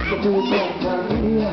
จะดูสองทางนี้